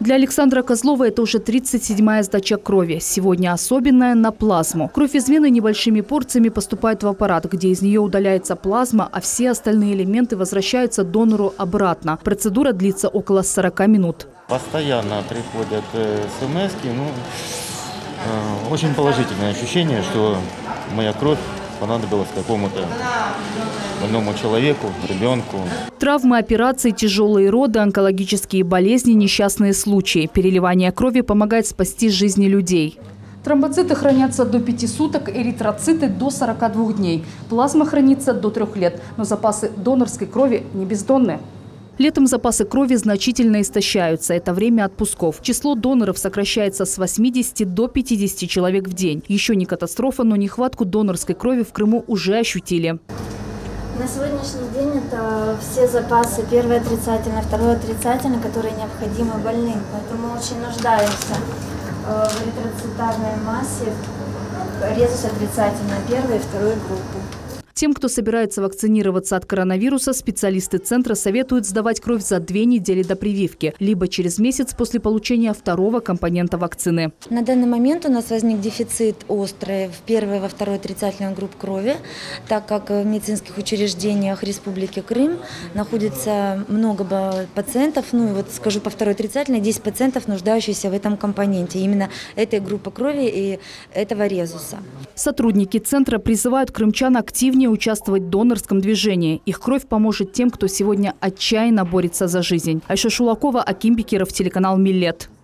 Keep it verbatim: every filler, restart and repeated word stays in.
Для Александра Козлова это уже тридцать седьмая сдача крови. Сегодня особенная на плазму. Кровь из вены небольшими порциями поступает в аппарат, где из нее удаляется плазма, а все остальные элементы возвращаются донору обратно. Процедура длится около сорока минут. Постоянно приходят смс-ки. Ну, э, очень положительное ощущение, что моя кровь понадобилась какому-то больному человеку, ребенку. Травмы, операции, тяжелые роды, онкологические болезни, несчастные случаи. Переливание крови помогает спасти жизни людей. Тромбоциты хранятся до пяти суток, эритроциты до сорока двух дней. Плазма хранится до трех лет, но запасы донорской крови не бездонны. Летом запасы крови значительно истощаются. Это время отпусков. Число доноров сокращается с восьмидесяти до пятидесяти человек в день. Еще не катастрофа, но нехватку донорской крови в Крыму уже ощутили. На сегодняшний день это все запасы, первый отрицательный, второй отрицательный, которые необходимы больным. Поэтому очень нуждаемся в эритроцитарной массе, резус отрицательной первой и второй группы. Тем, кто собирается вакцинироваться от коронавируса, специалисты центра советуют сдавать кровь за две недели до прививки, либо через месяц после получения второго компонента вакцины. На данный момент у нас возник дефицит острый в первой и во второй отрицательной групп крови, так как в медицинских учреждениях Республики Крым находится много пациентов, ну и вот скажу по второй отрицательной, десять пациентов, нуждающихся в этом компоненте, именно этой группы крови и этого резуса. Сотрудники центра призывают крымчан активнее участвовать в донорском движении. Их кровь поможет тем, кто сегодня отчаянно борется за жизнь. Айша Шулакова, Аким Бекиров, телеканал Миллет.